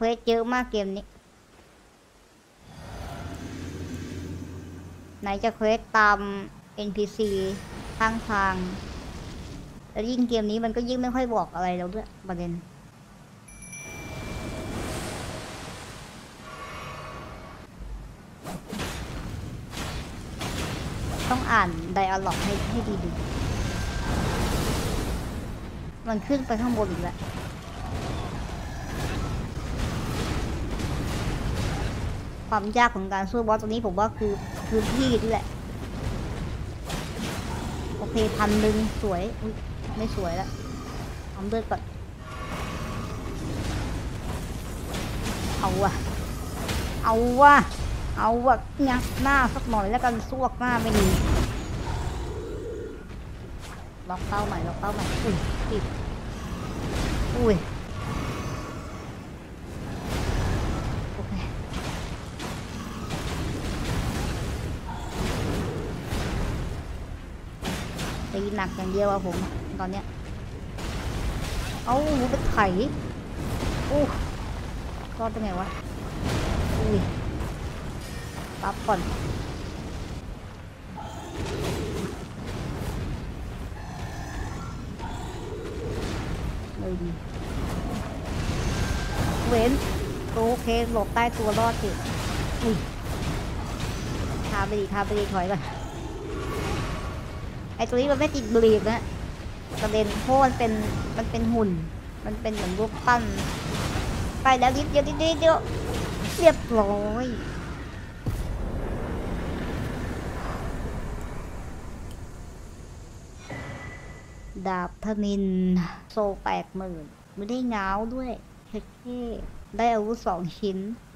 ควสเยอะมากเกมนี้ไหนจะเควสตาม NPC ข้างทางแล้วยิ่งเกมนี้มันก็ยิ่งไม่ค่อยบอกอะไรเราด้วยประเด็นต้องอ่านไดอะล็อกให้ดีๆมันขึ้นไปข้างบนอีกแล้วความยากของการสู้บอสตัวนี้ผมว่าคือพื้นที่นี่แหละโอเค1,000สวยอุ๊ยไม่สวยแล้วทำเลือดก่อนเอาวะเอาวะเอาวะงักหน้าสักหน่อยแล้วกันซวกหน้าไม่ดีล็อกเป้าใหม่ล็อกเป้าใหม่อุ้ยติดอุ้ยโอเคตีหนักอย่างเดียวอะผมตอนเนี้ยเอาไปไถอู้รอดได้ไงวะอุ้ยปั๊บก่อนเลยดีเว้นโอเคหลบใต้ตัวรอดสิอุ้ยทาไปดีถอยก่อนไอตัวนี้มันไม่ติดบลีดนะประเด็นเพราะมันเป็นหุ่นมันเป็นเหมือนรูปปั้นไปแล้วนิดเดียวเรียบร้อยดาบธนินโซ80,000ไม่ได้ง้าวด้วยเท่ได้อาวุธ2 ชิ้น